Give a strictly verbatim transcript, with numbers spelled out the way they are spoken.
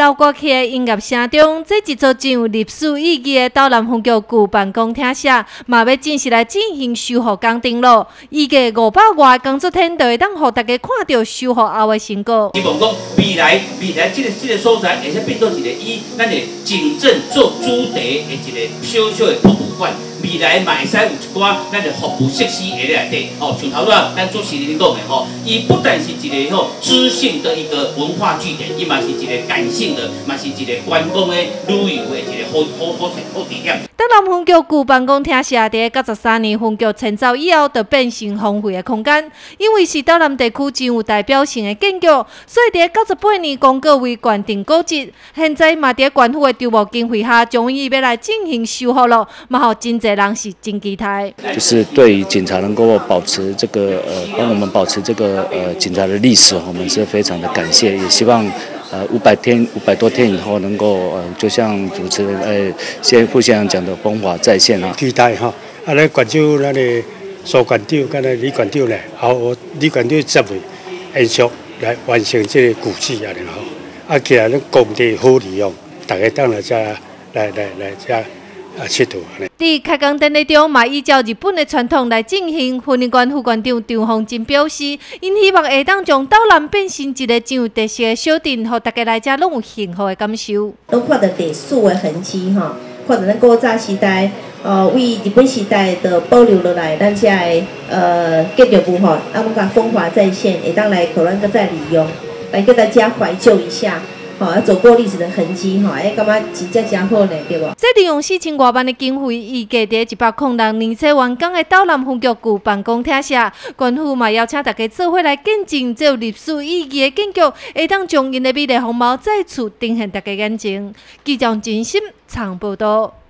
流过去的音乐声中，这一座具有历史意义的岛南分局旧办公厅舍，嘛要正式来进行修复工程咯。预计五百外工作天就会当互大家看到修复后的成果。 希望讲未来未来这个这个所在，会使变做一个以咱的警政做主题的一个小小的博物馆。未来嘛会使有一寡咱的服务设施在内底，哦，像头仔咱主持人讲的吼，伊不但是一个吼知性的一个文化据点，伊嘛是一个感性的，嘛是一个观光的旅游的一个好好好好地点。 岛南分局旧办公厅舍伫九十三年分局迁走以后，就变成荒废的空间。因为是岛南地区真有代表性的建筑，所以伫九十八年公告为县定古迹。现在嘛伫县府的筹募经费下，终于要来进行修复了，嘛互真侪人是真期待。 就是对于警察能够保持这个呃，帮我们保持这个呃警察的历史，我们是非常的感谢，也希望。呃，五百天、五百多天以后，能够呃，就像主持人呃，先副县长讲的，风华再现啊。 期待哈，啊，咧泉州咱的苏县长跟咧李县长咧，好，李县长接位延续来完成这个古迹啊，然后啊，既然咱工地好利用，大家当来遮来来来遮啊佚佗。 伫开工典礼中，嘛依照日本的传统来进行。婚姻馆副馆长张凤珍表示，因希望下当将岛南变成一个真有特色的小镇，互大家来遮拢有幸福的感受。 拢看到历史的痕迹吼，看到咱古早时代，呃，为日本时代的保留落来，咱遮的呃建筑物吼，啊，我们讲风华再现，会当来可咱个再利用，来给大家怀旧一下。好，走过历史的痕迹，哈，哎，感觉真正真好呢，对不？ 这利用四千多万的经费，预计在一百零六年初完工的岛南分局旧办公厅舍，县府嘛邀请大家做伙来见证这历史意义的建筑，会当将因的美丽风貌再次呈现大家眼前。记者真心长报道。